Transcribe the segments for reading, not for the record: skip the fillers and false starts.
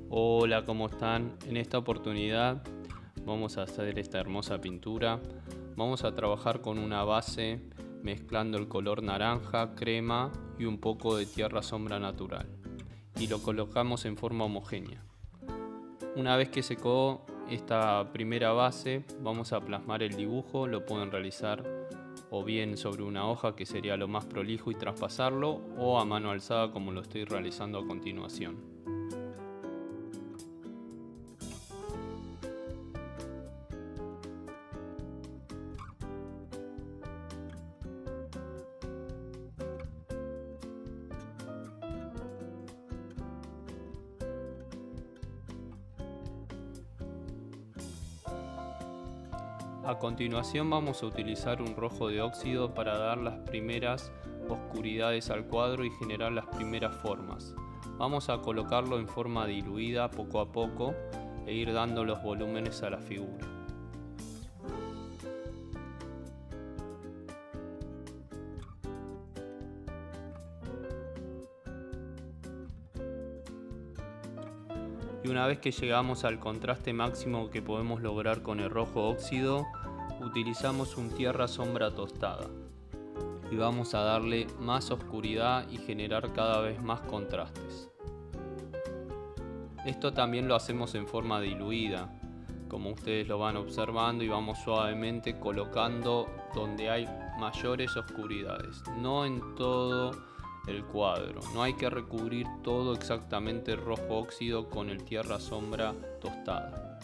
Hola, ¿cómo están? En esta oportunidad vamos a hacer esta hermosa pintura. Vamos a trabajar con una base mezclando el color naranja, crema y un poco de tierra sombra natural. Y lo colocamos en forma homogénea. Una vez que secó esta primera base, vamos a plasmar el dibujo. Lo pueden realizar o bien sobre una hoja, que sería lo más prolijo, y traspasarlo, o a mano alzada como lo estoy realizando a continuación. A continuación vamos a utilizar un rojo de óxido para dar las primeras oscuridades al cuadro y generar las primeras formas. Vamos a colocarlo en forma diluida poco a poco e ir dando los volúmenes a la figura. Y una vez que llegamos al contraste máximo que podemos lograr con el rojo óxido, utilizamos un tierra sombra tostada y vamos a darle más oscuridad y generar cada vez más contrastes. Esto también lo hacemos en forma diluida, como ustedes lo van observando, y vamos suavemente colocando donde hay mayores oscuridades, no en todo el cuadro. No hay que recubrir todo exactamente rojo óxido con el tierra sombra tostada.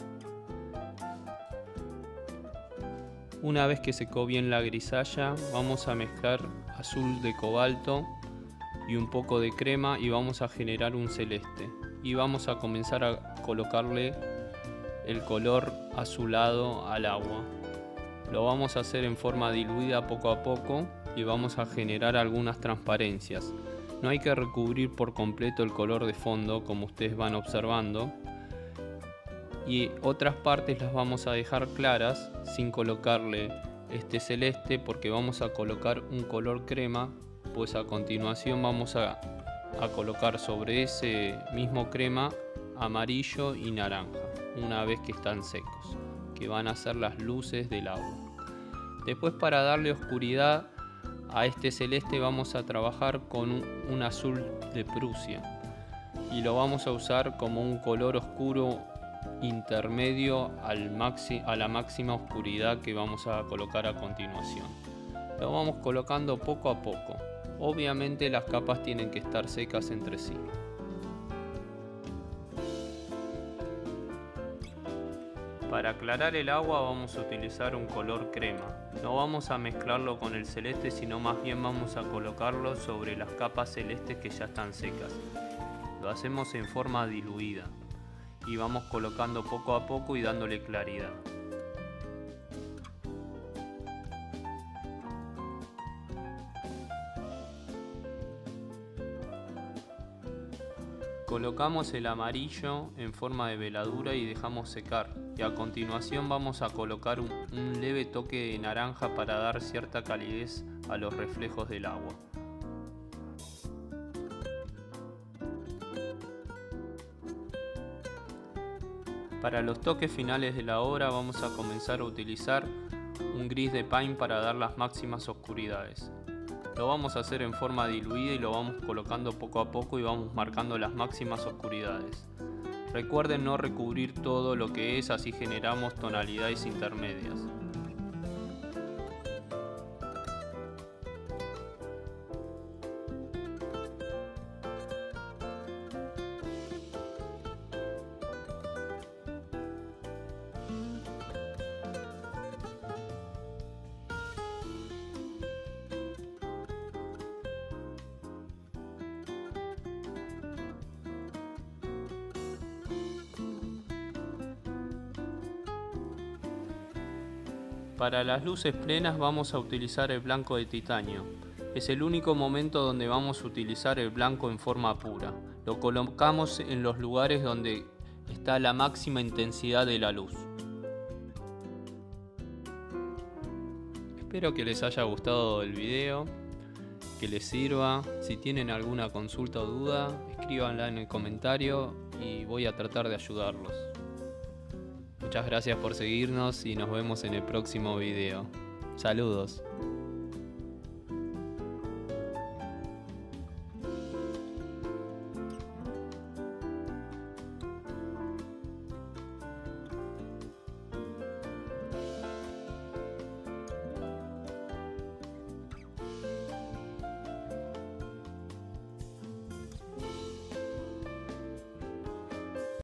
Una vez que secó bien la grisalla, vamos a mezclar azul de cobalto y un poco de crema y vamos a generar un celeste. Y vamos a comenzar a colocarle el color azulado al agua. Lo vamos a hacer en forma diluida poco a poco y vamos a generar algunas transparencias. No hay que recubrir por completo el color de fondo, como ustedes van observando, y otras partes las vamos a dejar claras sin colocarle este celeste, porque vamos a colocar un color crema, pues a continuación vamos a colocar sobre ese mismo crema amarillo y naranja, una vez que están secos, que van a ser las luces del agua. Después, para darle oscuridad a este celeste, vamos a trabajar con un azul de Prusia y lo vamos a usar como un color oscuro intermedio a la máxima oscuridad que vamos a colocar a continuación. Lo vamos colocando poco a poco. Obviamente las capas tienen que estar secas entre sí. Para aclarar el agua vamos a utilizar un color crema. No vamos a mezclarlo con el celeste, sino más bien vamos a colocarlo sobre las capas celestes que ya están secas. Lo hacemos en forma diluida y vamos colocando poco a poco y dándole claridad. Colocamos el amarillo en forma de veladura y dejamos secar, y a continuación vamos a colocar un leve toque de naranja para dar cierta calidez a los reflejos del agua. Para los toques finales de la obra vamos a comenzar a utilizar un gris de paint para dar las máximas oscuridades. Lo vamos a hacer en forma diluida y lo vamos colocando poco a poco y vamos marcando las máximas oscuridades. Recuerden no recubrir todo lo que es, así generamos tonalidades intermedias. Para las luces plenas vamos a utilizar el blanco de titanio. Es el único momento donde vamos a utilizar el blanco en forma pura. Lo colocamos en los lugares donde está la máxima intensidad de la luz. Espero que les haya gustado el video, que les sirva. Si tienen alguna consulta o duda, escriban. escríbanla en el comentario y voy a tratar de ayudarlos. Muchas gracias por seguirnos y nos vemos en el próximo video. Saludos.